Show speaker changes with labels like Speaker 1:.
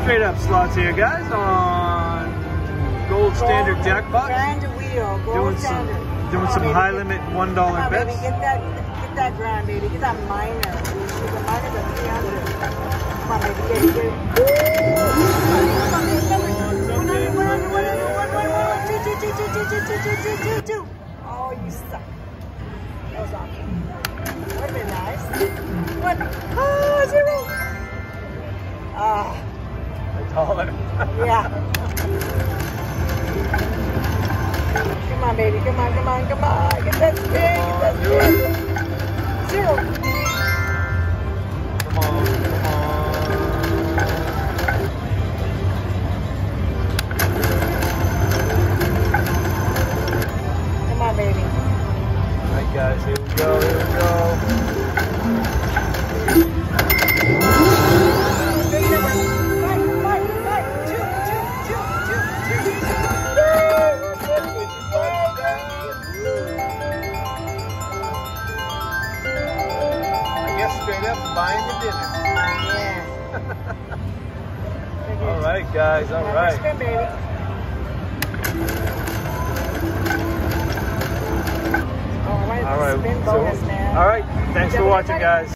Speaker 1: Straight up slots here, guys, on Gold Standard Jackpot.
Speaker 2: Grand wheel, Gold Standard.
Speaker 1: Doing some high limit $1 bets.
Speaker 2: Baby, get that grand, baby. Get that minor. The minor's at 300. Come on, baby, get it. Two. Oh, you suck. That was awesome. Would have been nice. What? Oh, zero. Ah.
Speaker 1: $1.
Speaker 2: Yeah. Come on, baby. Come on. Get that spin. Zero.
Speaker 1: Come on.
Speaker 2: Come on, baby.
Speaker 1: All right, guys, here we go. Straight up buying the dinner.
Speaker 2: Yeah.
Speaker 1: All right, guys. All right.
Speaker 2: Spin, baby. All right. Spin bonus, man.
Speaker 1: All right. Thanks for watching, guys.